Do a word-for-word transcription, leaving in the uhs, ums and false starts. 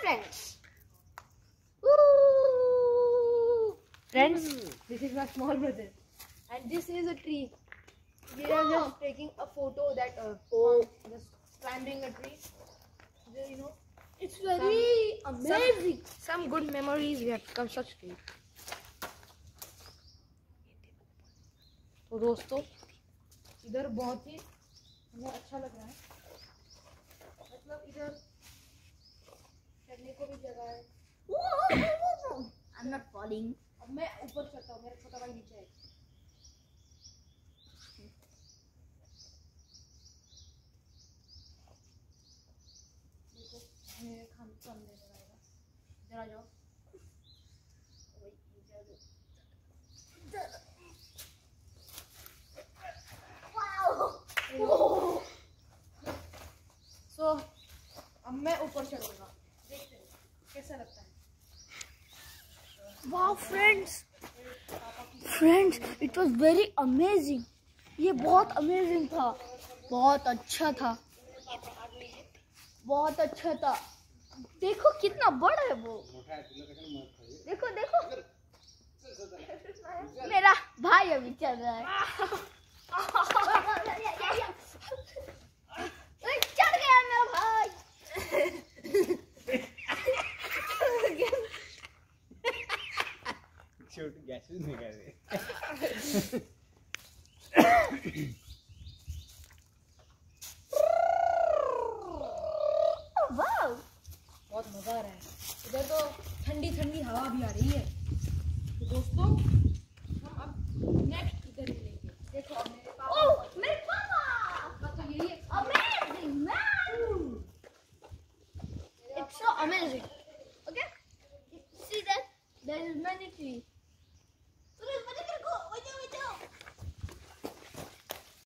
friends. Woo! Friends, Mm. this is my small brother, and this is a tree. We are Oh. just taking a photo that uh, Oh. just climbing a tree. You know, It's very some, amazing. Some, some good memories we have constructed. तो दोस्तों, इधर बहुत ही हमें अच्छा लग रहा है. मतलब इधर चढ़ने को भी जगह है. I'm not falling. अब मैं ऊपर चढ़ता हूँ, मेरा छोटा भाई नीचे है. देखो, मेरे खाने को अंदर लगाएगा. इधर आ जाओ. वही नीचे आ जाओ. So, अब मैं ऊपर चढ़ूंगा. देखते हैं कैसा लगता है. Wow, friends. Friends, it was very amazing. ये बहुत amazing था. बहुत अच्छा था. बहुत अच्छा था. देखो कितना बड़ा है वो. देखो देखो. मेरा भाई अभी चल रहा है. चढ़ गया मेरा भाई. छोटी गैसेस निकल रहे. वाव, बहुत मजा आ रहा है. इधर तो ठंडी ठंडी हवा भी आ रही है. तो दोस्तों, हम अब नेक्स्ट इधर मिलेंगे. देखो अब मेरे पापा. ओह मेरे पापा. हाँ, तो यही है. Amazing man. It's so amazing. Okay, see that there is many trees.